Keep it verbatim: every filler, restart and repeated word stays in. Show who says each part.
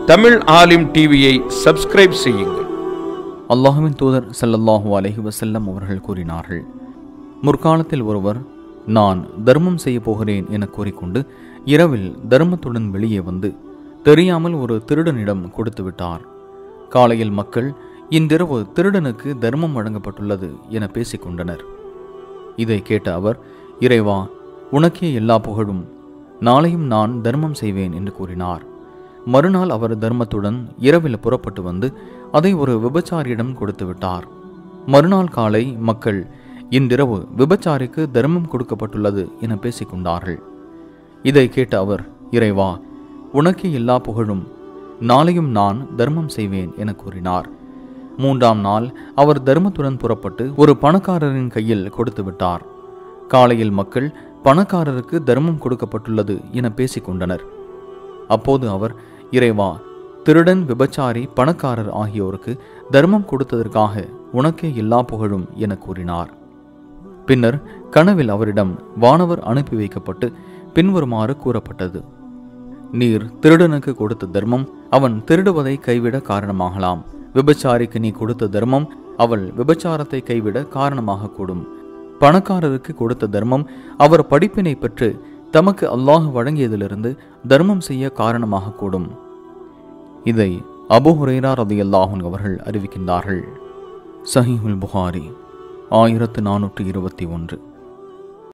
Speaker 1: தமிழ் ஆலிம் டிவியை சப்ஸ்கிரைப் செய்யுங்கள்.
Speaker 2: அல்லாஹ்வின் தூதர் ஸல்லல்லாஹு அலைஹி வஸல்லம் அவர்கள் கூறினார்கள், முற்காலத்தில் ஒருவர் நான் தர்மம் செய்ய போகிறேன் என கூறிக்கொண்டு இரவில் தர்மத்துடன் வெளியே வந்து தெரியாமல் ஒரு திருடனிடம் கொடுத்து விட்டார். காலையில் மக்கள் இன்றிரவு திருடனுக்கு தர்மம் வழங்கப்பட்டுள்ளது என பேசிக்கொண்டனர். இதை கேட்ட அவர், இறைவா, உனக்கே எல்லா புகழும், நாளையும் நான் தர்மம் செய்வேன் என்று கூறினார். மறுநாள் அவர் தர்மத்துடன் இரவில் புறப்பட்டு வந்து அதை ஒரு விபச்சாரியிடம் கொடுத்து விட்டார். மறுநாள் காலை மக்கள் இன்றிரவு விபச்சாரிக்கு தர்மம் கொடுக்கப்பட்டுள்ளது என பேசிக்கொண்டார்கள். இதை கேட்ட அவர், இறைவா, உனக்கே எல்லா புகழும், நாளையும் நான் தர்மம் செய்வேன் என கூறினார். மூன்றாம் நாள் அவர் தர்மத்துடன் புறப்பட்டு ஒரு பணக்காரரின் கையில் கொடுத்து விட்டார். காலையில் மக்கள் பணக்காரருக்கு தர்மம் கொடுக்கப்பட்டுள்ளது என பேசிக்கொண்டனர். அப்போது அவர், இறைவா, திருடன், விபச்சாரி, பணக்காரர் ஆகியோருக்கு தர்மம் கொடுத்ததற்காக உனக்கே எல்லா புகழும் என கூறினார். பின்னர் கனவில் அவரிடம் வானவர் அனுப்பி வைக்கப்பட்டு பின்வருமாறு கூறப்பட்டது: நீர் திருடனுக்கு கொடுத்த தர்மம் அவன் திருடுவதை கைவிட காரணமாகலாம். விபச்சாரிக்கு நீ கொடுத்த தர்மம் அவள் விபச்சாரத்தை கைவிட காரணமாக கூடும். பணக்காரருக்கு கொடுத்த தர்மம் அவர் படிப்பினை பெற்று தமக்கு அல்லாஹ் வழங்கியதிலிருந்து தர்மம் செய்ய காரணமாக கூடும். இதை அபூ ஹுரைரா ரலியல்லாஹு அன்ஹு அவர்கள் அறிவிக்கின்றார்கள். சஹீஹுல் புகாரி ஆயிரத்து நானூற்று இருபத்தி ஒன்று.